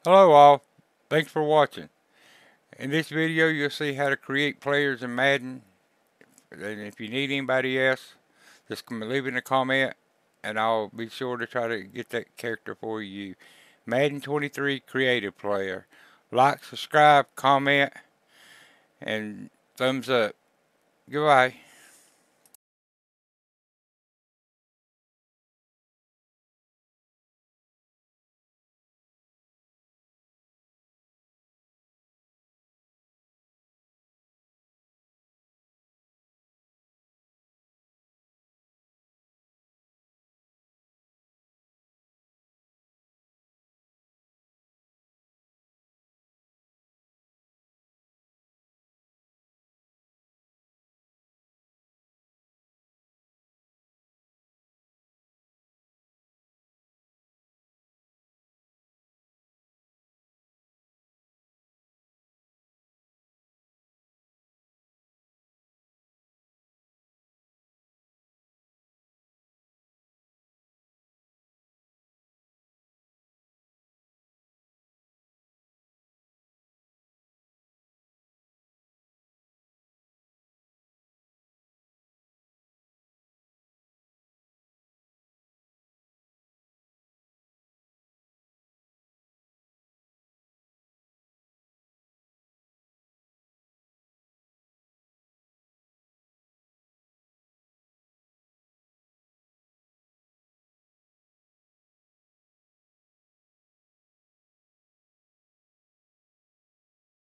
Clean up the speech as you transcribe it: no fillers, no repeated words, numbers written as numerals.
Hello all, thanks for watching. In this video you'll see how to create players in Madden, and if you need anybody else, just leave in a comment and I'll be sure to try to get that character for you. Madden 23 creative player. Like, subscribe, comment, and thumbs up. Goodbye.